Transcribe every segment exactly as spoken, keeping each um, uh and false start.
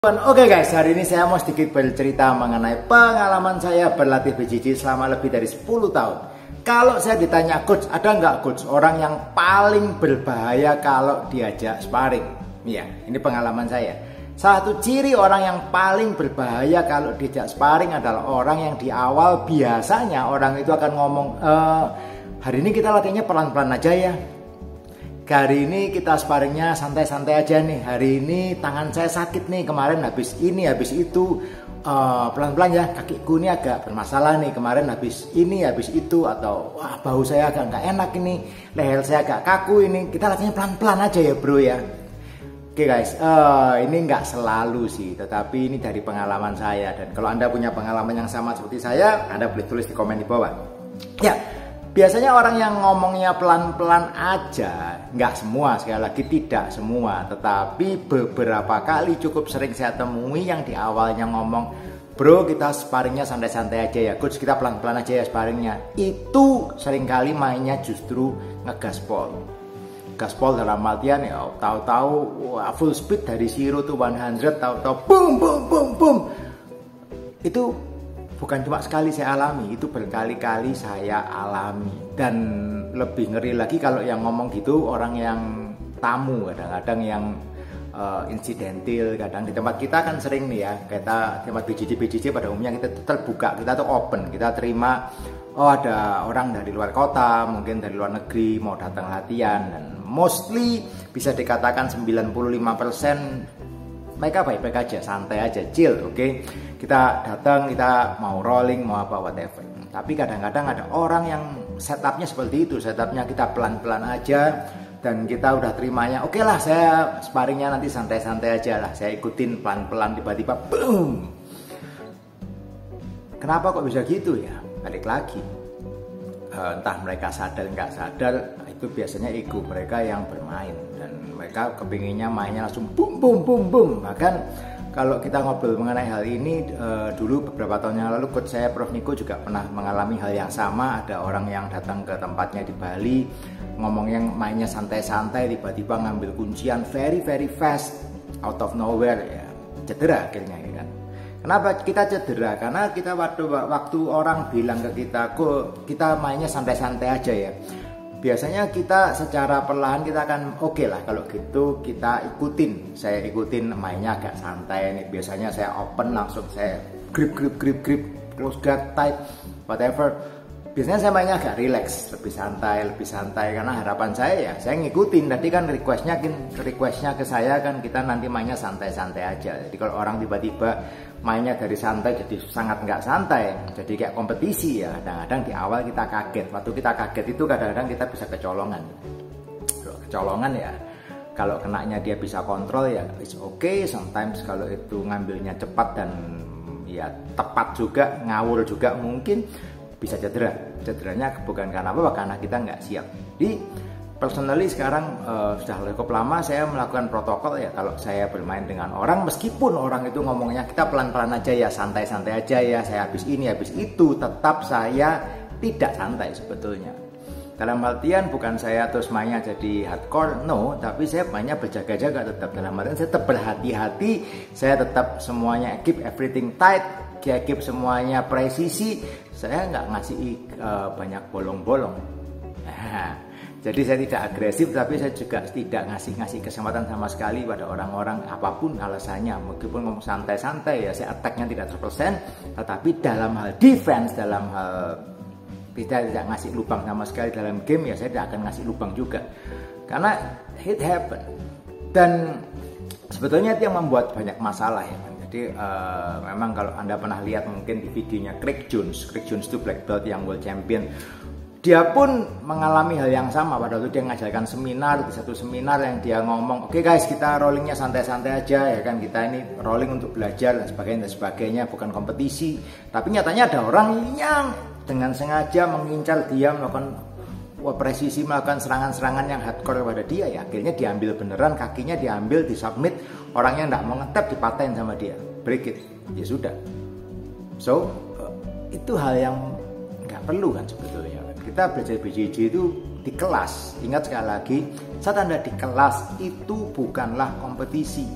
Oke guys, hari ini saya mau sedikit bercerita mengenai pengalaman saya berlatih B J J selama lebih dari sepuluh tahun. Kalau saya ditanya, coach, ada nggak coach orang yang paling berbahaya kalau diajak sparring? Iya, ini pengalaman saya. Satu ciri orang yang paling berbahaya kalau diajak sparring adalah orang yang di awal biasanya orang itu akan ngomong, e, hari ini kita latihannya pelan-pelan aja ya. Hari ini kita sparringnya santai-santai aja nih. Hari ini tangan saya sakit nih. Kemarin habis ini, habis itu pelan-pelan uh, ya. Kakiku ini agak bermasalah nih. Kemarin habis ini, habis itu. Atau wah bau saya agak nggak enak ini. Leher saya agak kaku ini. Kita latihannya pelan-pelan aja ya bro ya. Oke guys, uh, ini nggak selalu sih. Tetapi ini dari pengalaman saya. Dan kalau Anda punya pengalaman yang sama seperti saya, Anda boleh tulis di komen di bawah. Ya. Biasanya orang yang ngomongnya pelan-pelan aja, nggak semua, sekali lagi tidak semua, tetapi beberapa kali cukup sering saya temui yang di awalnya ngomong, bro kita sparringnya santai-santai aja ya, coach kita pelan-pelan aja ya sparringnya. Itu seringkali mainnya justru ngegaspol. Gaspol dalam artian ya tahu-tahu full speed dari zero to one hundred, tahu-tahu boom boom boom boom. Itu bukan cuma sekali saya alami, itu berkali-kali saya alami. Dan lebih ngeri lagi kalau yang ngomong gitu orang yang tamu, kadang-kadang yang uh, insidentil. Kadang di tempat kita kan sering nih ya, kita tempat B J J B J J pada umumnya kita terbuka, kita tuh open, kita terima oh ada orang dari luar kota, mungkin dari luar negeri mau datang latihan, dan mostly bisa dikatakan sembilan puluh lima persen mereka baik-baik aja, santai aja, chill, oke. Okay? Kita datang, kita mau rolling, mau apa, whatever. Tapi kadang-kadang ada orang yang setupnya seperti itu, setupnya kita pelan-pelan aja, dan kita udah terimanya, oke okay lah saya sparringnya nanti santai-santai aja lah, saya ikutin pelan-pelan, tiba-tiba boom. Kenapa kok bisa gitu ya? Balik lagi, entah mereka sadar nggak sadar, itu biasanya ego mereka yang bermain, dan mereka kepinginnya mainnya langsung boom boom boom boom. Bahkan kalau kita ngobrol mengenai hal ini, uh, dulu beberapa tahun yang lalu coach saya Prof Niko juga pernah mengalami hal yang sama. Ada orang yang datang ke tempatnya di Bali, ngomongnya mainnya santai-santai, tiba-tiba ngambil kuncian very very fast out of nowhere, ya cedera akhirnya ya kan. Kenapa kita cedera? Karena kita waktu waktu orang bilang ke kita, kok kita mainnya santai-santai aja ya. Biasanya kita secara perlahan kita akan oke okay lah kalau gitu kita ikutin. Saya ikutin mainnya agak santai nih. Biasanya saya open langsung saya grip grip grip grip close guard tight whatever. Biasanya saya mainnya agak relax, lebih santai, lebih santai karena harapan saya ya saya ngikutin. Tadi kan requestnya kan requestnya ke saya kan kita nanti mainnya santai-santai aja. Jadi kalau orang tiba-tiba mainnya dari santai jadi sangat nggak santai, jadi kayak kompetisi ya. Kadang-kadang di awal kita kaget, waktu kita kaget itu kadang-kadang kita bisa kecolongan. Kalau kecolongan ya, kalau kenanya dia bisa kontrol ya it's okay. Sometimes kalau itu ngambilnya cepat dan ya tepat juga, ngawur juga mungkin bisa cedera. Cederanya bukan karena apa, karena kita nggak siap. Jadi personally sekarang uh, sudah cukup lama saya melakukan protokol ya, kalau saya bermain dengan orang meskipun orang itu ngomongnya kita pelan-pelan aja ya, santai-santai aja ya, saya habis ini habis itu, tetap saya tidak santai sebetulnya. Dalam artian bukan saya terus mainnya jadi hardcore, no, tapi saya mainnya berjaga-jaga tetap. Dalam artian saya tetap berhati-hati, saya tetap semuanya keep everything tight, saya keep semuanya presisi, saya nggak ngasih uh, banyak bolong-bolong. Jadi saya tidak agresif, tapi saya juga tidak ngasih-ngasih kesempatan sama sekali pada orang-orang apapun alasannya. Meskipun ngomong santai-santai ya, saya attack-nya tidak seratus persen, tetapi dalam hal defense, dalam hal tidak tidak ngasih lubang sama sekali dalam game ya, saya tidak akan ngasih lubang juga. Karena it happen. Dan sebetulnya itu yang membuat banyak masalah ya. Jadi uh, memang kalau Anda pernah lihat mungkin di videonya Craig Jones, Craig Jones itu black belt yang world champion. Dia pun mengalami hal yang sama. Pada waktu dia mengajarkan seminar, di satu seminar yang dia ngomong, oke okay guys kita rollingnya santai-santai aja ya kan, kita ini rolling untuk belajar dan sebagainya dan sebagainya, bukan kompetisi. Tapi nyatanya ada orang yang dengan sengaja mengincar dia, melakukan wah, presisi, melakukan serangan-serangan yang hardcore kepada dia ya. Akhirnya diambil beneran, kakinya diambil, disubmit, orangnya tidak mau ngetap, dipaten sama dia, break it, ya sudah. So itu hal yang nggak perlu kan sebetulnya. Kita belajar B J J itu di kelas. Ingat sekali lagi, saat Anda di kelas itu bukanlah kompetisi.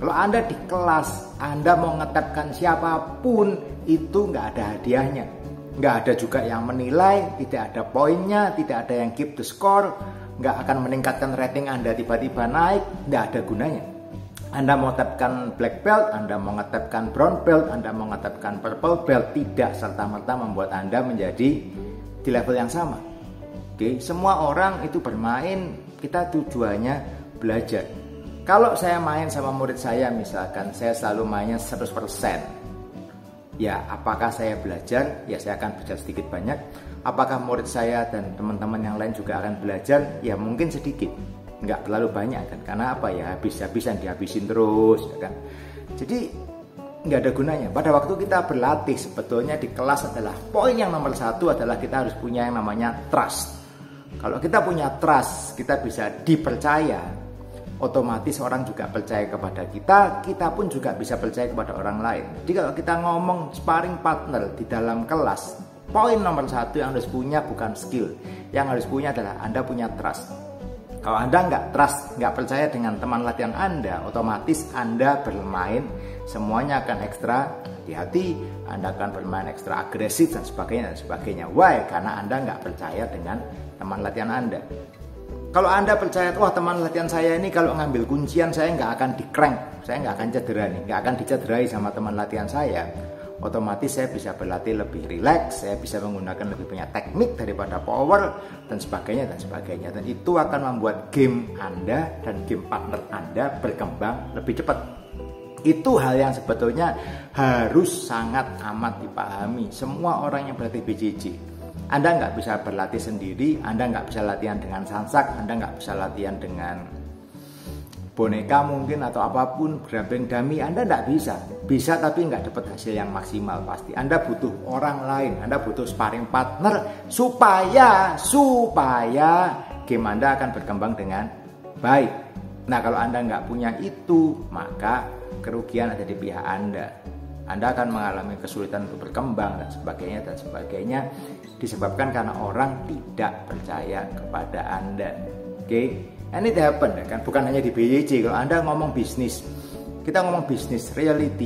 Kalau Anda di kelas, Anda mau ngetapkan siapapun, itu nggak ada hadiahnya. Nggak ada juga yang menilai, tidak ada poinnya, tidak ada yang keep the score, nggak akan meningkatkan rating Anda tiba-tiba naik, nggak ada gunanya. Anda mau ngetapkan black belt, Anda mau ngetapkan brown belt, Anda mau ngetapkan purple belt, tidak serta-merta membuat Anda menjadi di level yang sama. Oke, semua orang itu bermain, kita tujuannya belajar. Kalau saya main sama murid saya, misalkan saya selalu mainnya seratus persen, ya apakah saya belajar? Ya saya akan belajar sedikit banyak. Apakah murid saya dan teman-teman yang lain juga akan belajar? Ya mungkin sedikit, nggak terlalu banyak kan. Karena apa ya, habis-habisan dihabisin terus ya kan. Jadi nggak ada gunanya. Pada waktu kita berlatih, sebetulnya di kelas adalah poin yang nomor satu adalah kita harus punya yang namanya trust. Kalau kita punya trust, kita bisa dipercaya, otomatis orang juga percaya kepada kita, kita pun juga bisa percaya kepada orang lain. Jadi kalau kita ngomong sparring partner di dalam kelas, poin nomor satu yang harus punya bukan skill, yang harus punya adalah Anda punya trust. Kalau Anda nggak trust, nggak percaya dengan teman latihan Anda, otomatis Anda bermain semuanya akan ekstra hati-hati, Anda akan bermain ekstra agresif dan sebagainya dan sebagainya. Why? Karena Anda nggak percaya dengan teman latihan Anda. Kalau Anda percaya, wah teman latihan saya ini kalau ngambil kuncian saya nggak akan di-crank, saya nggak akan cedera nih, nggak akan dicederai sama teman latihan saya, otomatis saya bisa berlatih lebih rileks, saya bisa menggunakan lebih banyak teknik daripada power, dan sebagainya, dan sebagainya. Dan itu akan membuat game Anda dan game partner Anda berkembang lebih cepat. Itu hal yang sebetulnya harus sangat amat dipahami semua orang yang berlatih B J J. Anda nggak bisa berlatih sendiri, Anda nggak bisa latihan dengan sansak, Anda nggak bisa latihan dengan boneka mungkin atau apapun, grappling dummy, Anda nggak bisa. Bisa tapi nggak dapat hasil yang maksimal pasti. Anda butuh orang lain, Anda butuh sparring partner supaya supaya game Anda akan berkembang dengan baik. Nah kalau Anda nggak punya itu, maka kerugian ada di pihak Anda. Anda akan mengalami kesulitan untuk berkembang dan sebagainya dan sebagainya disebabkan karena orang tidak percaya kepada Anda. Oke, okay? And it happen kan, bukan hanya di B J J. Kalau Anda ngomong bisnis, kita ngomong bisnis reality.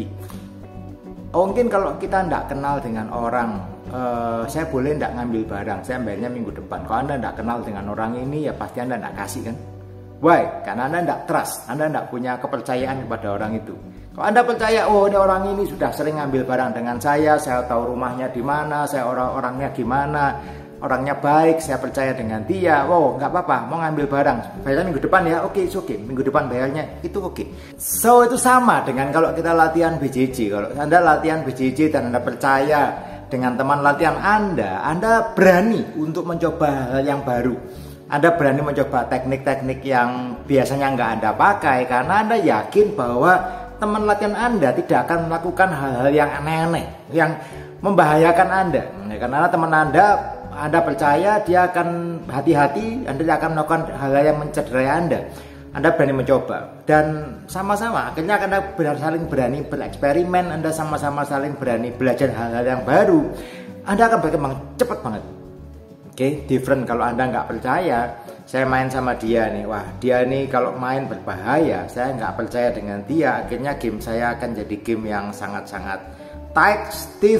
Mungkin kalau kita tidak kenal dengan orang, uh, saya boleh tidak ngambil barang, saya bayarnya minggu depan. Kalau Anda tidak kenal dengan orang ini, ya pasti Anda tidak kasih kan. Why? Karena Anda tidak trust, Anda tidak punya kepercayaan kepada orang itu. Kalau Anda percaya, oh ini orang ini sudah sering ngambil barang dengan saya, saya tahu rumahnya di mana, saya orang-orangnya gimana, orangnya baik, saya percaya dengan dia. Wow, nggak apa-apa, mau ngambil barang, bayarnya minggu depan ya, oke, okay, oke, okay. Minggu depan bayarnya itu oke. Okay. So itu sama dengan kalau kita latihan B J J. Kalau Anda latihan B J J dan Anda percaya dengan teman latihan Anda, Anda berani untuk mencoba hal yang baru. Anda berani mencoba teknik-teknik yang biasanya nggak Anda pakai karena Anda yakin bahwa teman latihan Anda tidak akan melakukan hal-hal yang aneh-aneh, yang membahayakan Anda. Karena teman Anda, Anda percaya dia akan hati-hati, Anda akan melakukan hal-hal yang mencederai Anda. Anda berani mencoba dan sama-sama akhirnya Anda benar saling berani bereksperimen, Anda sama-sama saling berani belajar hal-hal yang baru. Anda akan berkembang cepat banget. Oke, okay, different kalau Anda nggak percaya, saya main sama dia nih, wah dia nih kalau main berbahaya, saya nggak percaya dengan dia, akhirnya game saya akan jadi game yang sangat-sangat tight, stiff,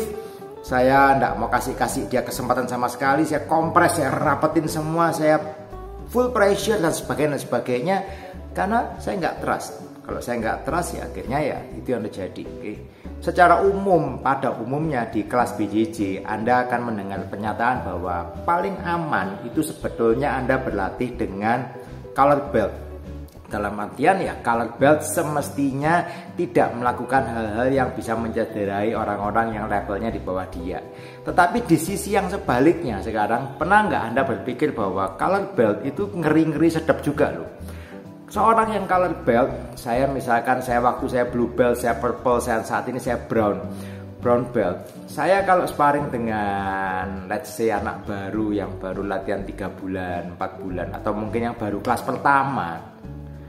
saya nggak mau kasih-kasih dia kesempatan sama sekali, saya kompres, saya rapetin semua, saya full pressure dan sebagainya, dan sebagainya, karena saya nggak trust. Kalau saya nggak trust ya akhirnya ya itu yang terjadi. Okay. Secara umum, pada umumnya di kelas B J J Anda akan mendengar pernyataan bahwa paling aman itu sebetulnya Anda berlatih dengan color belt. Dalam artian ya color belt semestinya tidak melakukan hal-hal yang bisa mencederai orang-orang yang levelnya di bawah dia. Tetapi di sisi yang sebaliknya sekarang, pernah nggak Anda berpikir bahwa color belt itu ngeri-ngeri sedap juga loh. Seorang yang color belt, saya misalkan saya waktu saya blue belt, saya purple, saya saat ini saya brown brown belt. Saya kalau sparring dengan let's say anak baru yang baru latihan tiga bulan, empat bulan atau mungkin yang baru kelas pertama,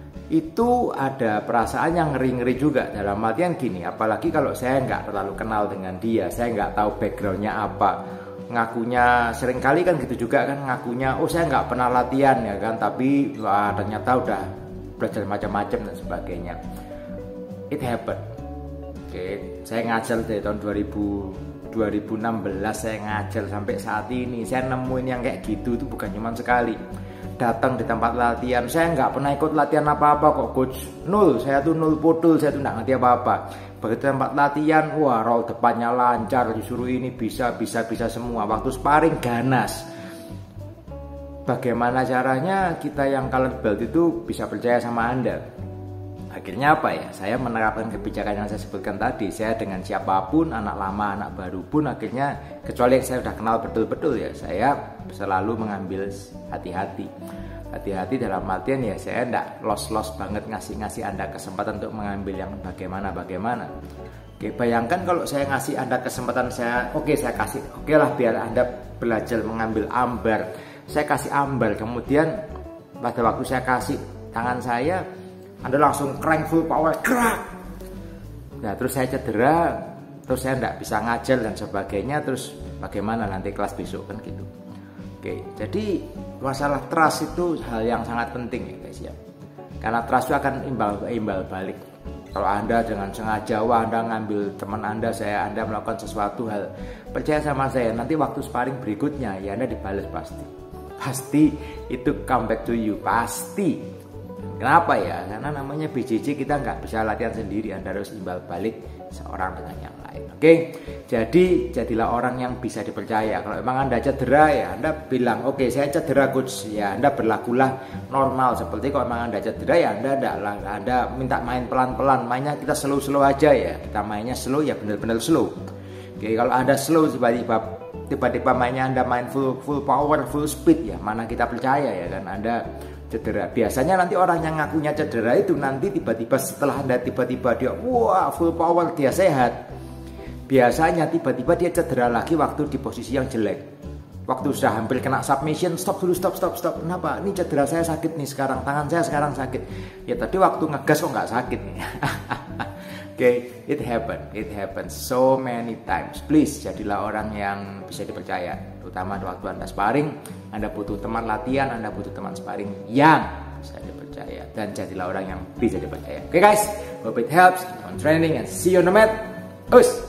itu ada perasaan yang ngeri-ngeri juga. Dalam artian gini, apalagi kalau saya nggak terlalu kenal dengan dia, saya nggak tahu backgroundnya apa, ngakunya seringkali kan gitu juga kan, ngakunya oh saya nggak pernah latihan ya kan, tapi wah, ternyata udah belajar macam-macam dan sebagainya. it happen. Oke, saya ngajar dari tahun dua ribu, dua ribu enam belas saya ngajar sampai saat ini. Saya nemuin yang kayak gitu itu bukan cuma sekali. Datang di tempat latihan, saya nggak pernah ikut latihan apa-apa kok coach. Nul, saya tuh nul putul, saya tuh nggak ngerti apa-apa. Begitu tempat latihan, wah roll depannya lancar, disuruh ini bisa, bisa, bisa semua. Waktu sparring ganas. Bagaimana caranya kita yang color belt itu bisa percaya sama Anda? Akhirnya apa ya? Saya menerapkan kebijakan yang saya sebutkan tadi. Saya dengan siapapun, anak lama, anak baru pun akhirnya, kecuali yang saya sudah kenal betul-betul ya, saya selalu mengambil hati-hati. Hati-hati dalam artian ya saya enggak los-los banget ngasih-ngasih Anda kesempatan untuk mengambil yang bagaimana-bagaimana. Oke, bayangkan kalau saya ngasih Anda kesempatan, saya oke saya kasih, oke lah biar Anda belajar mengambil ambar. Saya kasih ambar, kemudian pada waktu saya kasih tangan saya, Anda langsung crank full power, gerak. Nah terus saya cedera, terus saya enggak bisa ngajar dan sebagainya, terus bagaimana nanti kelas besok kan gitu. Oke, jadi masalah trust itu hal yang sangat penting ya guys ya. Karena trust itu akan imbal imbal balik. Kalau Anda dengan sengaja, wah Anda ngambil teman Anda, saya Anda melakukan sesuatu hal, percaya sama saya, nanti waktu sparring berikutnya ya Anda dibalas pasti. Pasti itu come back to you, pasti. Kenapa ya? Karena namanya B J J, kita nggak bisa latihan sendiri, Anda harus imbal balik seorang dengan yang lain. Oke, jadi jadilah orang yang bisa dipercaya. Kalau memang Anda cedera ya Anda bilang, oke saya cedera coach, ya Anda berlakulah normal. Seperti kalau memang Anda cedera ya Anda adalah Anda minta main pelan-pelan, mainnya kita slow-slow aja ya. Kita mainnya slow ya benar-benar slow. Oke, kalau Anda slow tiba-tiba tiba-tiba mainnya Anda main full full power, full speed ya, mana kita percaya ya kan Anda cedera. Biasanya nanti orang yang ngakunya cedera itu nanti tiba-tiba setelah Anda tiba-tiba dia wah full power, dia sehat, biasanya tiba-tiba dia cedera lagi waktu di posisi yang jelek, waktu sudah hampir kena submission, stop dulu, stop stop stop. Kenapa? Ini cedera saya sakit nih sekarang, tangan saya sekarang sakit. Ya tadi waktu ngegas kok nggak sakit nih. Oke, okay, it happen, it happens so many times. Please jadilah orang yang bisa dipercaya, terutama waktu Anda sparring. Anda butuh teman latihan, Anda butuh teman sparring yang bisa dipercaya, dan jadilah orang yang bisa dipercaya. Oke okay guys, hope it helps on training and see you on the mat. Us.